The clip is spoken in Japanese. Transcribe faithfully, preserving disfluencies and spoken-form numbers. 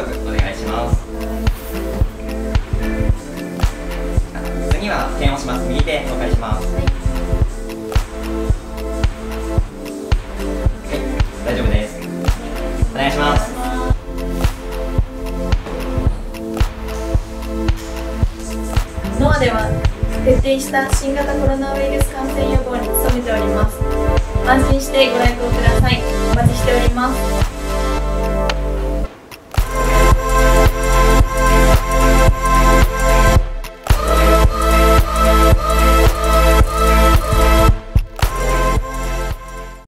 お願いします。次は検温します。右手お借りします。はい、大丈夫です。お願いします。 ノアでは徹底した新型コロナウイルス感染予防に努めております。安心してご来校ください。お待ちしております。